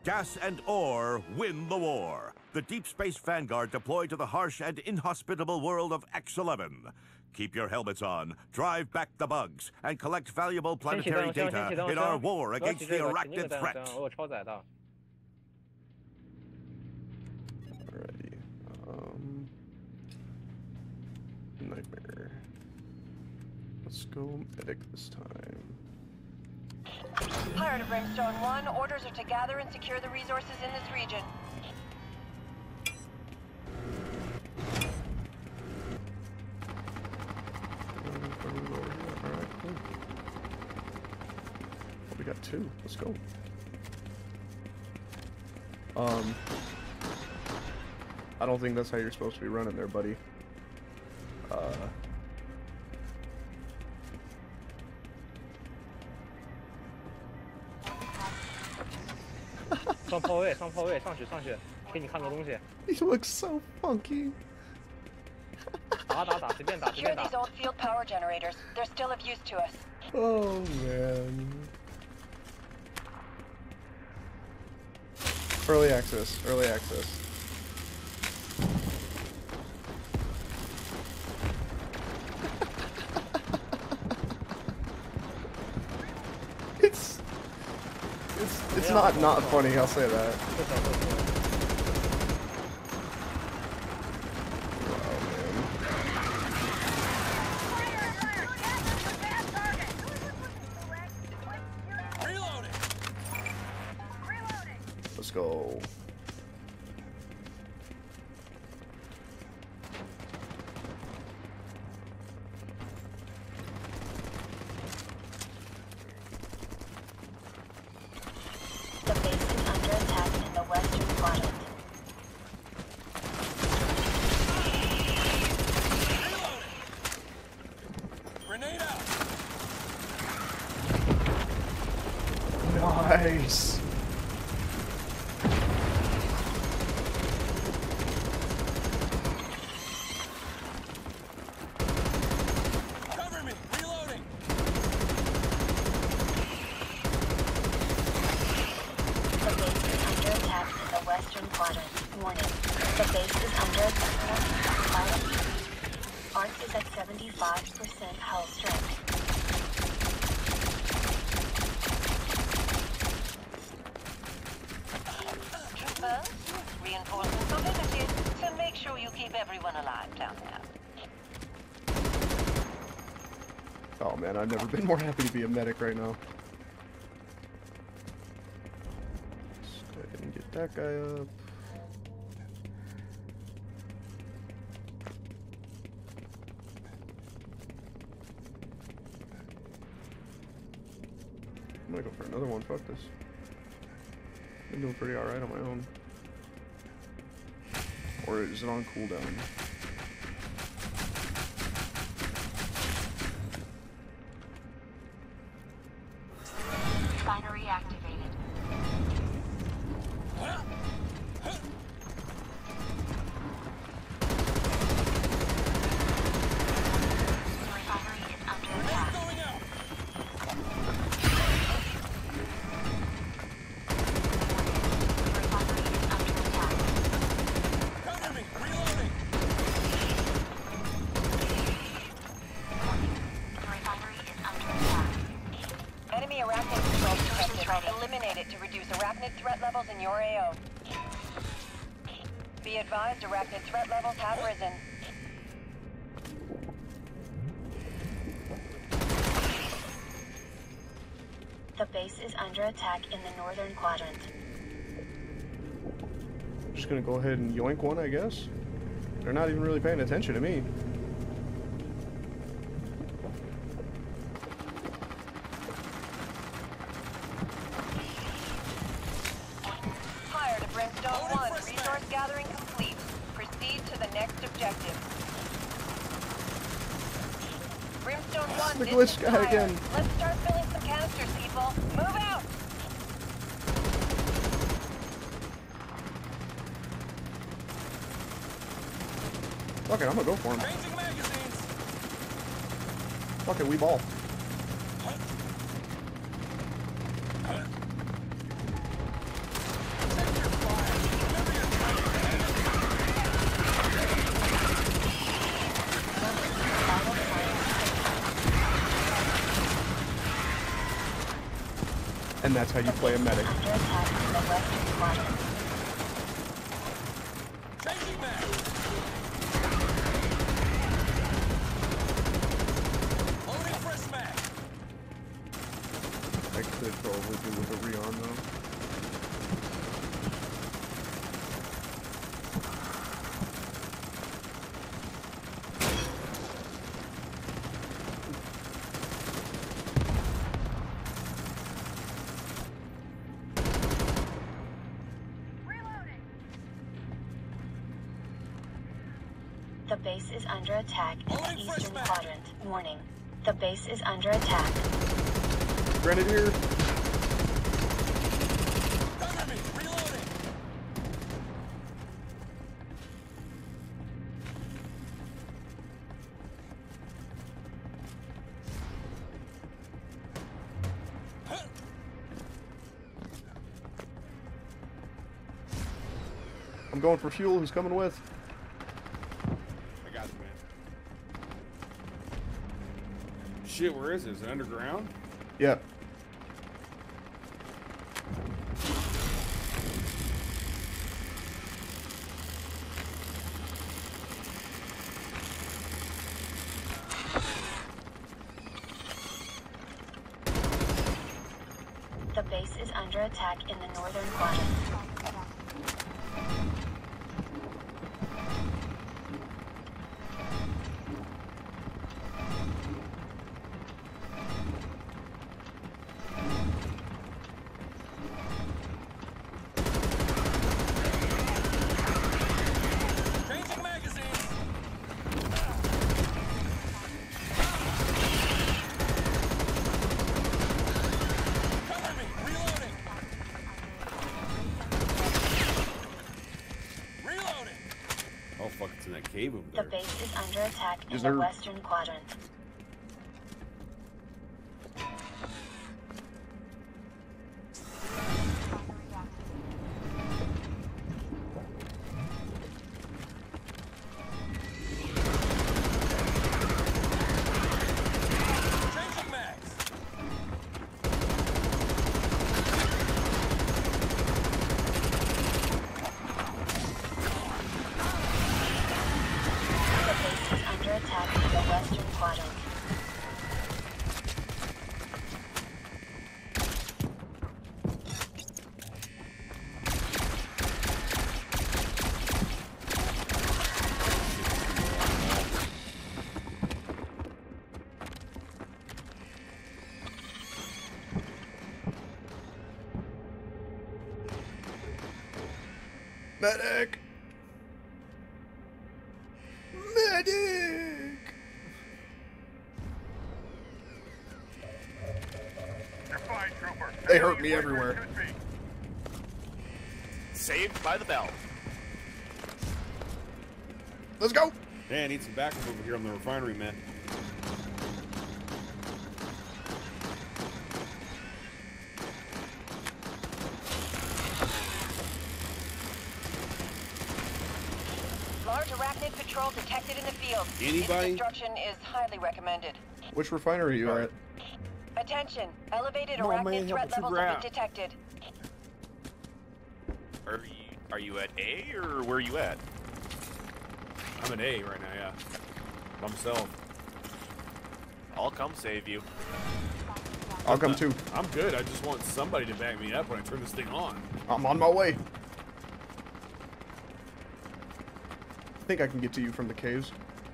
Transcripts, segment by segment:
Gas and ore win the war. The Deep Space Vanguard deploy to the harsh and inhospitable world of X-11. Keep your helmets on, drive back the bugs, and collect valuable planetary data in our war against the arachnid threat. Alrighty. Nightmare. Let's go medic this time. Fire to Brimstone 1. Orders are to gather and secure the resources in this region. Alright, cool. We got 2. Let's go. I don't think that's how you're supposed to be running there, buddy. He looks so funky. Secure these old field power generators. They're still of use to us. Oh man. Early access. Early access. It's not funny, I'll say that. Let's go. The base is under attack in the western quadrant. Grenade out. Nice. Cover me. Reloading. The base is under attack in the western quadrant. Warning. The base is under attack. Arc is at 75% hull strength. Troopers, reinforcements are limited, so make sure you keep everyone alive down there. Oh man, I've never been more happy to be a medic right now. Let's go ahead and get that guy up. I'm gonna go for another one, fuck this. Been doing pretty alright on my own. Or is it on cooldown? Binary activated. The refinery is under attack. Going out. The refinery is under attack. Cover me. Reloading. The refinery is under attack. Enemy arachnid threat detected. Eliminate it to reduce arachnid threat levels in your AO. Be advised, arachnid threat levels have risen. The base is under attack in the northern quadrant. Just gonna go ahead and yoink one, I guess. They're not even really paying attention to me. Fire to Brimstone 1. Resource gathering complete. Proceed to the next objective. Brimstone 1, The this glitch is guy fire. again. Let's start filling some canisters, people. Move out! Fuck it, I'm gonna go for him. Changing magazines. Fuck it, we ball. And that's how you play a medic. Under attack in the western quadrant. Changing back. Loading fresh mag. I could probably do with a Rion though. The base is under attack in Loading the fresh eastern mag. quadrant. Warning. The base is under attack. Grenadier! Cover me. Reloading. I'm going for fuel. Who's coming with? I got you, man. Shit, where is it? Is it underground? Yeah. The base is under attack in the northern quadrant. Changing magazines. Cover me. Reloading. Reloading. Oh, fuck, it's in that cave over The there. base is under attack in Is the there- western quadrant. Changing mags. The base is under attack in the western quadrant. Medic! Medic! You're fine, Trooper. They hurt me everywhere. Saved by the bell. Let's go! Man, I need some backup over here on the refinery, man. Large arachnid patrol detected in the field. Anybody? Its destruction is highly recommended. Which refinery are you at? Attention, elevated Come on, man, arachnid help threat the levels trooper have out. been detected. Are you at A or where are you at? I'm an A right now, yeah. By myself. I'll come save you. I'll come too. I'm good. I just want somebody to back me up when I turn this thing on. I'm on my way. I think I can get to you from the caves.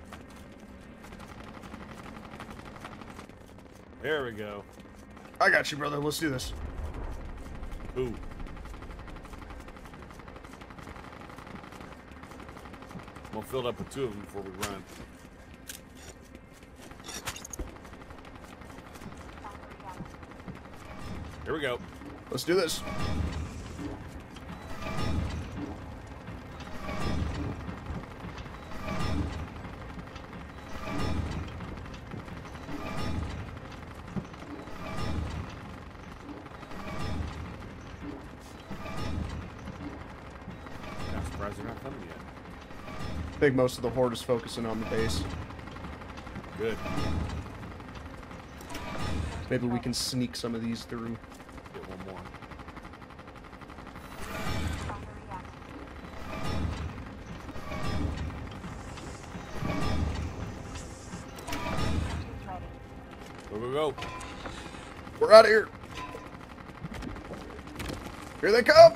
There we go. I got you, brother. Let's do this. Ooh. I'm gonna fill it up with 2 of them before we run. Here we go. Let's do this. I'm surprised they're not coming yet. I think most of the horde is focusing on the base. Good. Maybe we can sneak some of these through. Get one more. Go, go, go. We're out of here. Here they come.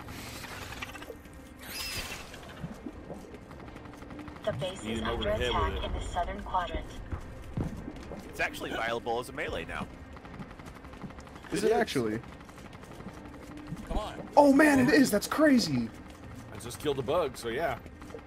The base Beat is him over under the head attack with it. in the southern quadrant. It's actually viable as a melee now. Is it actually? Come on. Oh man, it is. That's crazy. I just killed the bug, so yeah.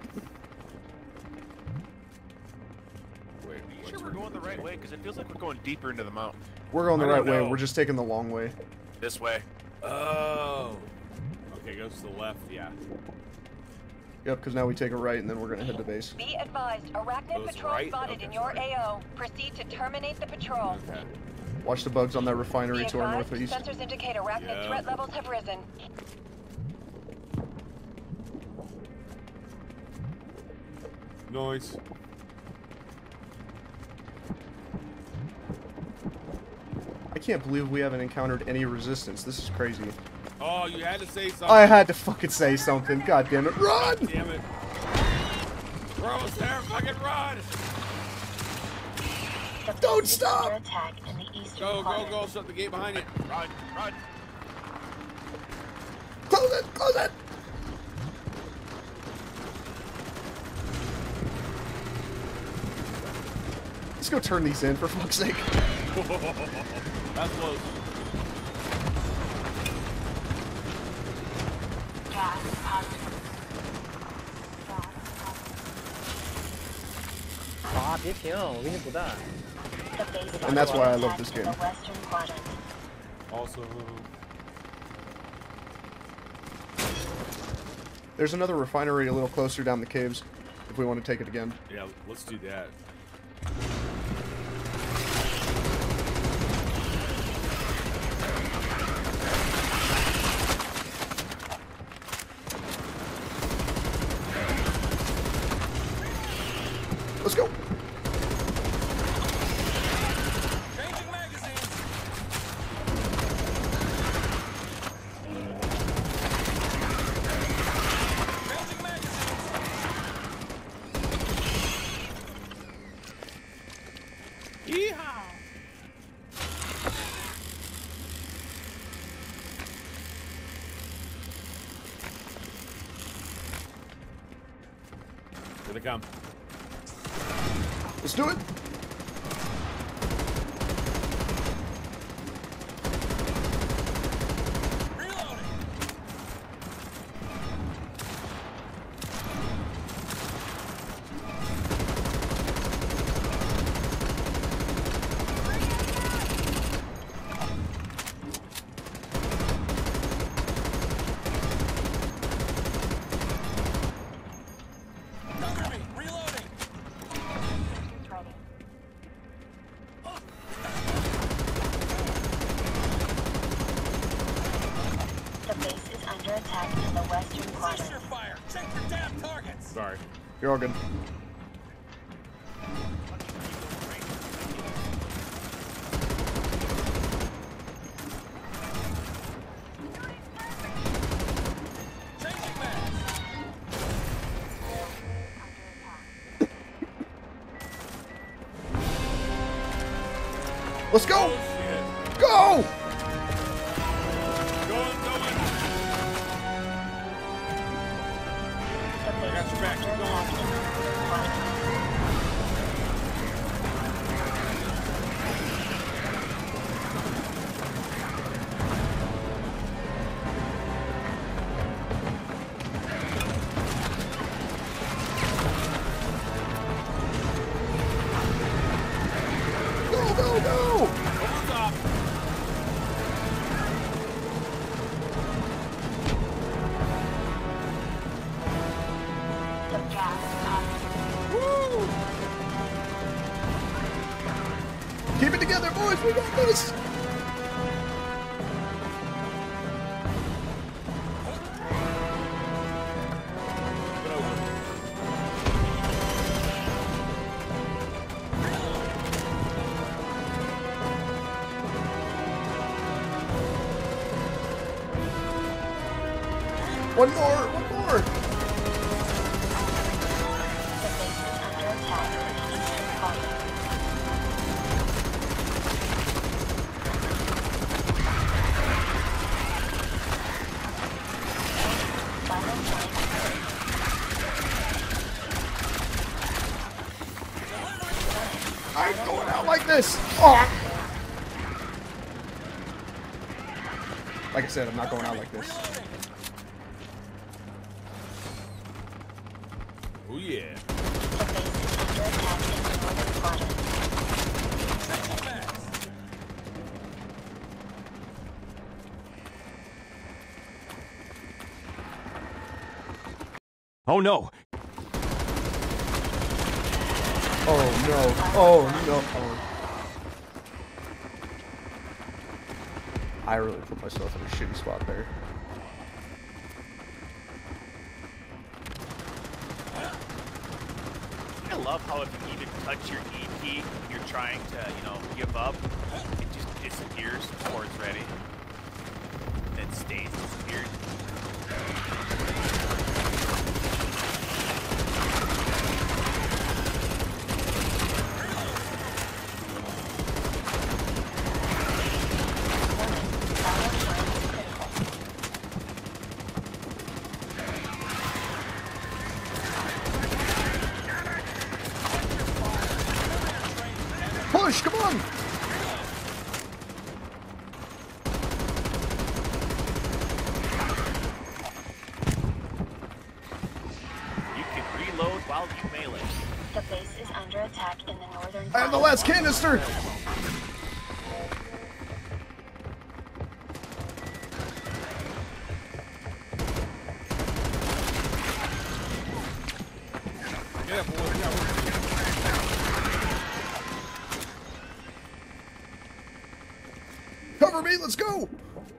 Wait, Are you what's sure we're going the right way? Because it feels like we're going deeper into the mountain. We're going the I right don't way. know. We're just taking the long way. This way. Oh. Okay, goes to the left, yeah. Yep, because now we take a right and then we're gonna head to base. Be advised, arachnid Goes patrol right? spotted Okay, in your sorry. AO. Proceed to terminate the patrol. Okay. Watch the bugs on that Be refinery to our advised, northeast. sensors indicate arachnid Yeah. threat levels have risen. Noise. I can't believe we haven't encountered any resistance. This is crazy. Oh, you had to say something. I had to fucking say something. God damn it. Run! Damn it. We're almost there. Fucking run. The base Don't is stop! under attack in the eastern Go, go, quadrant. go. Shut the gate behind you. Run, run. Close it! Close it! Let's go turn these in, for fuck's sake. That's close. Gas positive. 아, 别停，我给你补弹。 The base is And that's under why I love attack this in game. the western quadrant. Also, There's another refinery a little closer down the caves, if we want to take it again. yeah, let's do that. Let's go! Changing magazines. Changing magazines. Yeehaw! Here they come. Let's do it! Reloading. Cover me. Reloading. The base is under attack in the western Cease quadrant. your fire. Check your damn targets. Sorry. You're all good. Changing mags. Let's go! Shit. Go! Going, going. The base got is your back, under keep going. attack in the northern quadrant. Go, go, go! Over top. The gas is positive. Woo! Keep it together, boys! We got this! Get over. One more! One more! The base is under attack in the eastern quadrant. Final flight. I ain't going out like this! Oh! Like I said, I'm not going out like this. Oh yeah. The base is under attack in the northern quadrant. Changing mags. Oh no! Oh no. Oh no. Oh. I really put myself in a shitty spot there. I love how if you even touch your E key, you're trying to, give up, it just disappears before it's ready. Then stays disappeared. Push! Come on! You can reload while you melee. The base is under attack in the northern I have the quadrant. last canister! Yeah, boy. Yeah, Cover me! Let's go!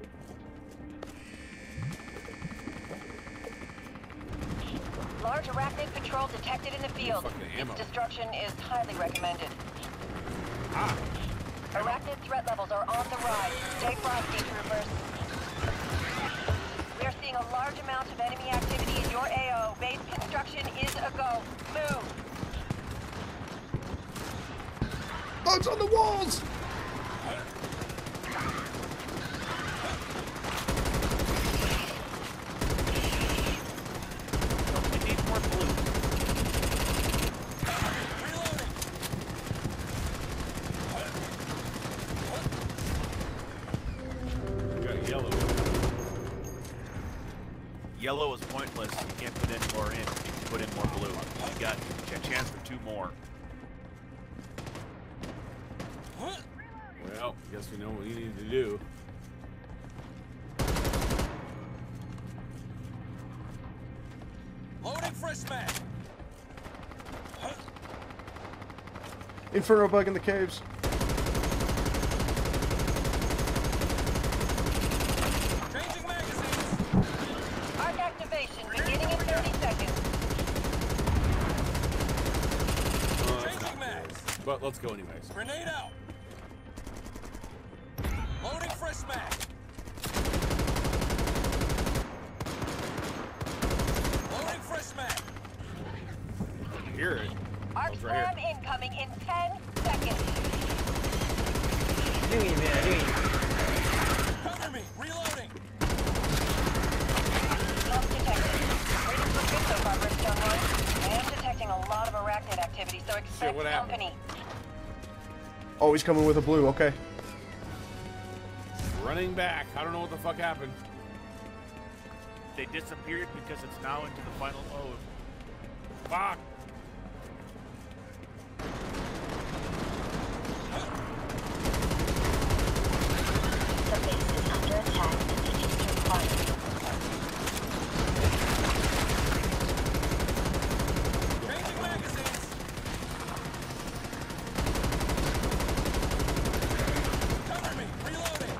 Large arachnid patrol detected in the field. Fucking ammo. Its destruction is highly recommended. Ah. Arachnid threat levels are on the rise. Stay frosty, troopers. We are seeing a large amount of enemy activity in your AO. Base construction is a go. Move. Bugs on the walls! It needs more blue. We got yellow. Yellow is pointless. You can't put in more in. You can put in more blue. You got a chance for 2 more. Well, guess we know what we need to do. Loading fresh mag. Inferno bug in the caves. Changing magazines. Arc activation beginning in 30 seconds. Changing mags. But let's go anyways. Grenade out. Loading fresh mag. Loading fresh mag. Hear it. Arc It's right here. swarm incoming in 10 seconds. doing, man? Doing. Cover me. Reloading. Lost detected. Readings look good so far, Brimstone One. I am detecting a lot of arachnid activity, so expect what happened? company. Oh, he's coming with a blue. Okay. Running back. I don't know what the fuck happened. They disappeared because it's now into the final mode. Fuck. The base is under attack in the eastern quadrant. Changing magazines. Cover me. Reloading.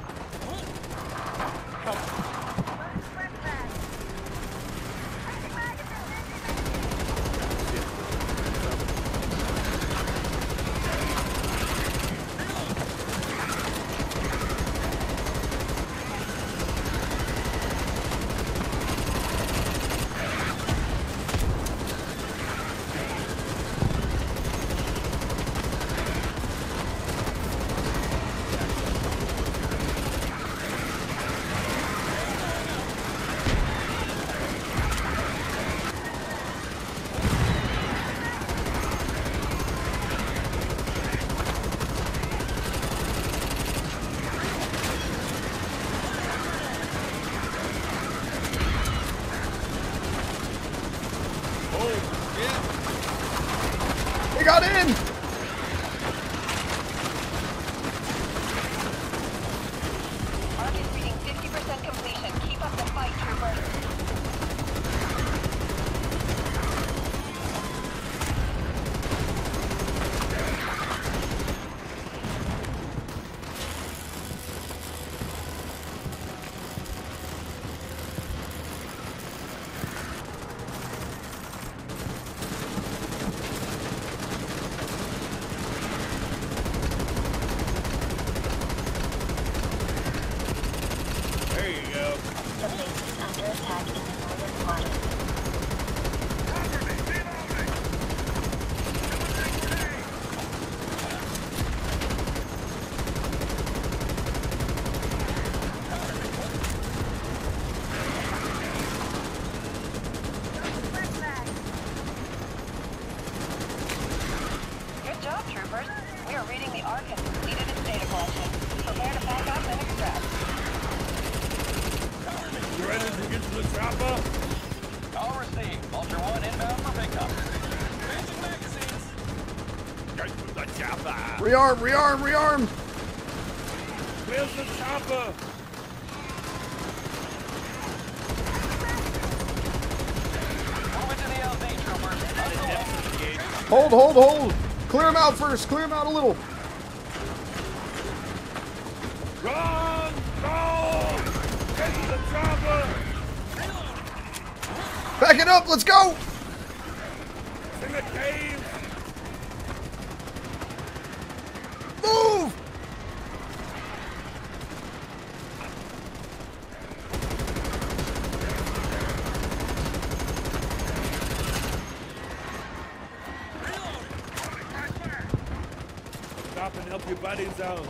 chopper. All received. Ultra One inbound for pickup. Changing magazines. Get to the chopper. Rearm, rearm, rearm. Where's the chopper? Move into the LZ, troopers. Hold, hold, hold. Clear him out first. Clear him out a little. Run! Go! Get to the chopper! Back it up. Let's go. It's in the cave! Move. Stop and help your buddies out.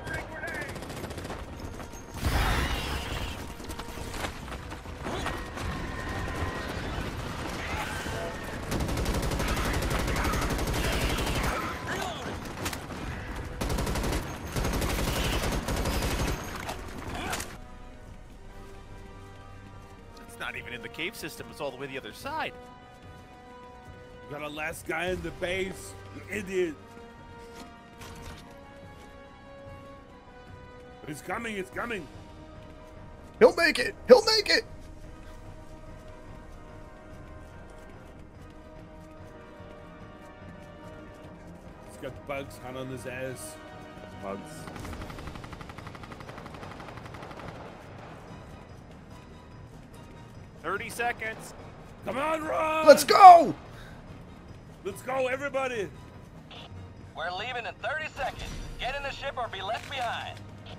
It's not even in the cave system. It's all the way the other side. You got a last guy in the base, you idiot. It's coming, it's coming. He'll make it. He'll make it. He's got bugs hot on his ass. Bugs. "30 seconds. Come on, run! Let's go. Let's go, everybody! We're leaving in 30 seconds. Get in the ship or be left behind.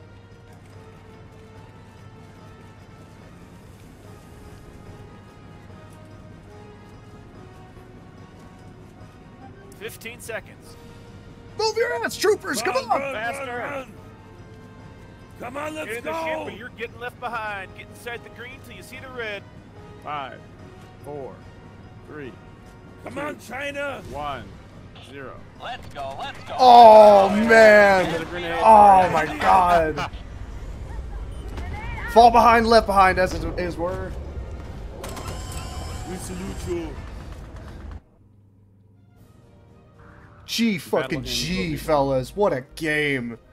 "15 seconds. Move your ass, troopers. Come Run, on. run, Faster. run, run. Come on, let's Get in the go! ship, but you're getting left behind. Get inside the green till you see the red." 5, 4, 3, Come on, China! 1, 0. Let's go, let's go. Oh man. The grenade. Oh my God. Fall behind, left behind, as his word. We salute you. G fucking G, fellas. What a game.